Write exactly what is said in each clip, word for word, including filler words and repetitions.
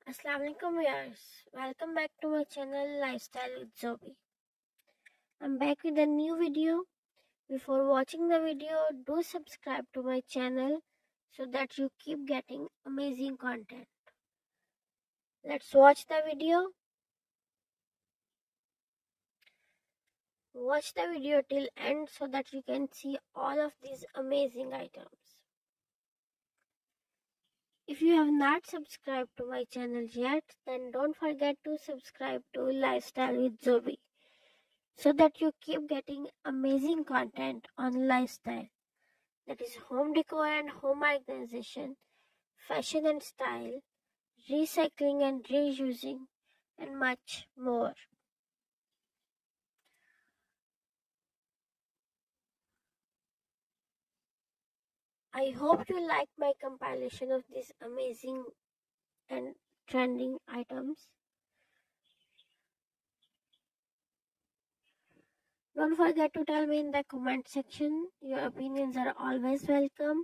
Assalamualaikum viewers, welcome back to my channel Lifestyle with Zobi. I'm back with a new video. Before watching the video, do subscribe to my channel so that you keep getting amazing content. Let's watch the video. Watch the video till end so that you can see all of these amazing items. If you have not subscribed to my channel yet, then don't forget to subscribe to Lifestyle with Zobi, so that you keep getting amazing content on lifestyle, that is home decor and home organization, fashion and style, recycling and reusing, and much more. I hope you like my compilation of these amazing and trending items. Don't forget to tell me in the comment section. Your opinions are always welcome.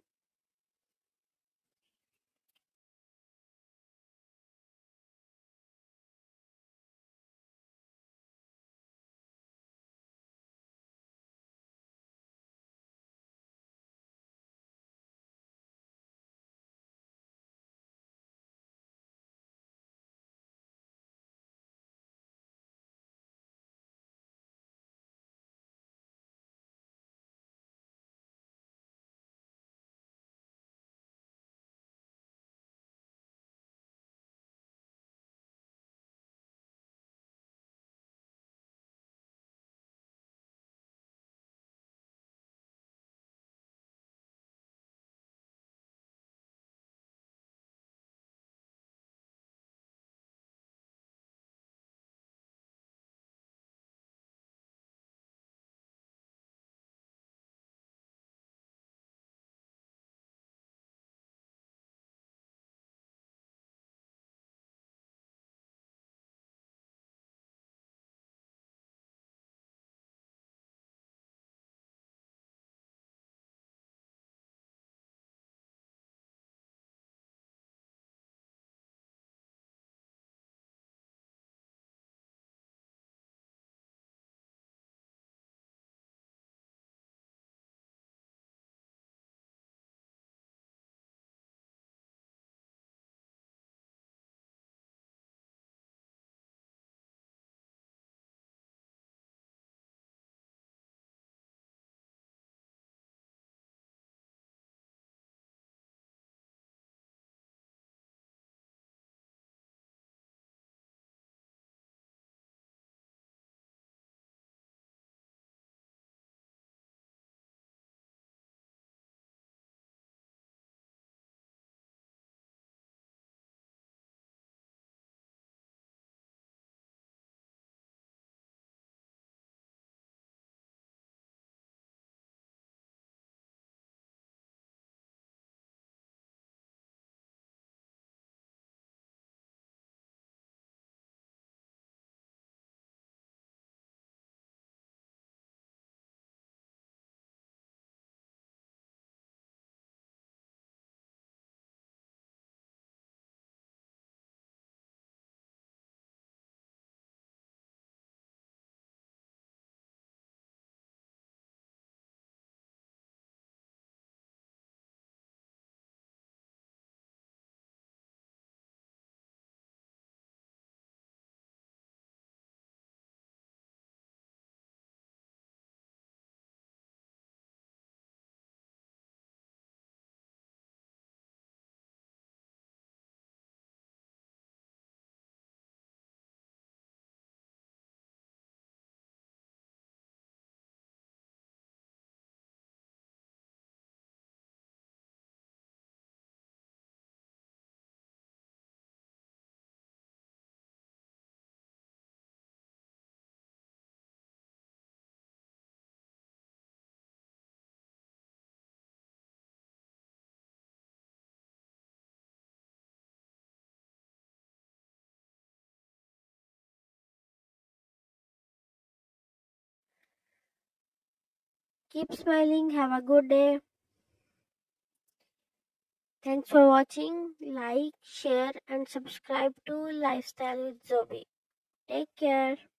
Keep smiling. Have a good day. Thanks for watching. Like, share, and subscribe to Lifestyle with Zobi. Take care.